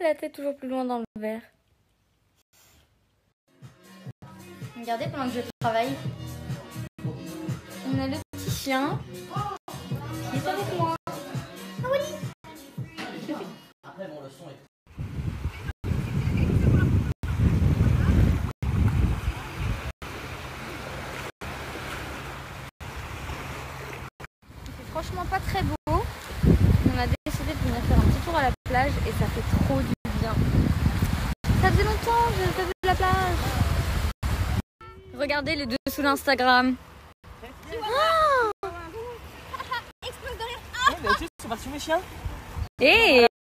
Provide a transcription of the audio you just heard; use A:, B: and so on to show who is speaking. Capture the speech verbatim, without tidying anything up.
A: La tête toujours plus loin dans le verre. Regardez pendant que je travaille. On a le petit chien qui est avec moi. Ah oui.
B: Après bon, le son est...
A: C'est franchement pas très beau. On a décidé de venir faire un petit tour à la plage et ça fait trop du bien. Ça faisait longtemps que je n'avais pas vu la plage. Regardez les dessous d'Instagram.
B: Explose de rire. Eh, mais tu sais, c'est parti sur mes chiens.
A: Et